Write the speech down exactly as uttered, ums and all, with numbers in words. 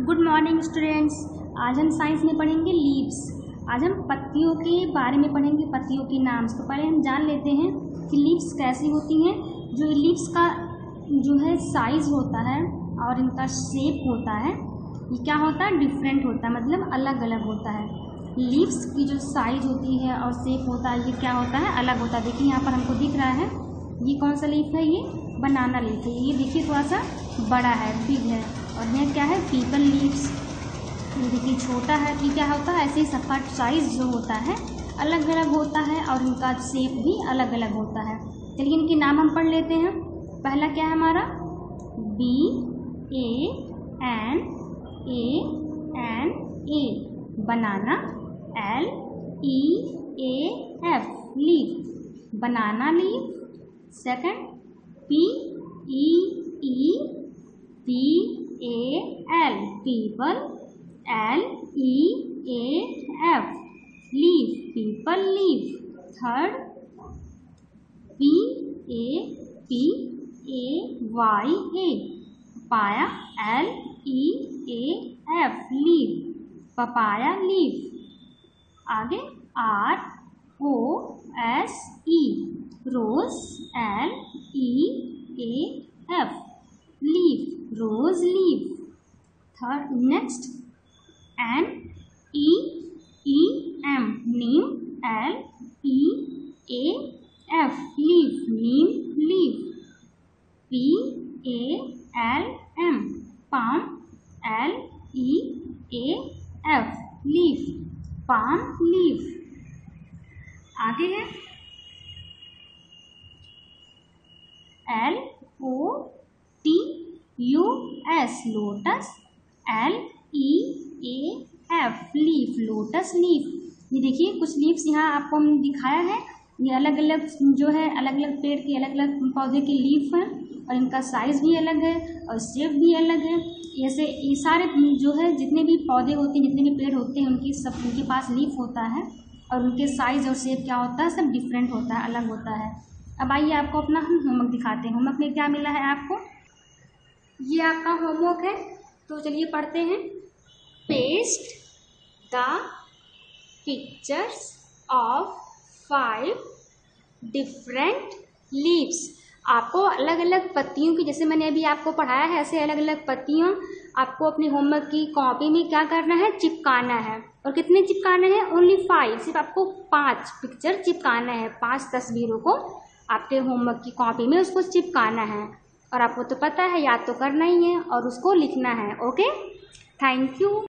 Good morning students. आज हम science में पढ़ेंगे लीव्स। आज हम पत्तियों के बारे में पढ़ेंगे, पत्तियों के नाम। तो पहले हम जान लेते हैं कि लीव्स कैसी होती हैं। जो लीव्स का जो है साइज होता है और इनका शेप होता है, ये क्या होता है, डिफरेंट होता है, मतलब अलग अलग होता है। लीव्स की जो साइज होती है और शेप होता है, ये क्या होता है, अलग होता है। देखिए यहाँ पर हमको दिख रहा है, ये कौन सा लीफ है, ये बनाना लीफ है। ये देखिए थोड़ा सा बड़ा है, बिग है। और यह क्या है, पीपल लीव्स। ये देखिए छोटा है। ये क्या होता है, ऐसे ही सबका साइज जो होता है अलग अलग होता है और इनका शेप भी अलग अलग होता है। चलिए इनके नाम हम पढ़ लेते हैं। पहला क्या है हमारा, B A N A N A, banana. L E A F, leaf, banana leaf. Second, P E E P A L, peepal. L E A F, leaf, peepal leaf. Third, P A P A Y A, papaya. L E A F, leaf, papaya leaf. आगे R O S E, rose. L E A F, leaf, rose leaf. Third, next, N E E M, neem. L E A F, leaf, neem leaf. P A L M, palm. L E A F, leaf, palm leaf. आगे है L O T U S, lotus. L E A F, leaf, lotus leaf. ये देखिए कुछ leaves यहाँ आपको हम दिखाया है। ये अलग अलग जो है, अलग अलग पेड़ के अलग अलग पौधे के लीफ हैं और इनका साइज भी अलग है और शेप भी अलग है। ऐसे ये सारे जो है जितने भी पौधे होते हैं, जितने भी पेड़ होते हैं, उनकी सब उनके पास लीफ होता है और उनके साइज और शेप क्या होता है, सब डिफरेंट होता है, अलग होता है। अब आइए आपको अपना हम होमवर्क दिखाते हैं। होमवर्क में क्या मिला है आपको, ये आपका होमवर्क है। तो चलिए पढ़ते हैं। Paste the pictures of five different leaves. आपको अलग अलग पत्तियों की, जैसे मैंने अभी आपको पढ़ाया है, ऐसे अलग अलग पत्तियों आपको अपने होमवर्क की कॉपी में क्या करना है, चिपकाना है। और कितने चिपकाने हैं, ओनली फाइव, सिर्फ आपको पांच पिक्चर चिपकाना है। पांच तस्वीरों को आपके होमवर्क की कॉपी में उसको चिपकाना है। और आपको तो पता है, याद तो करना ही है और उसको लिखना है। Okay, thank you.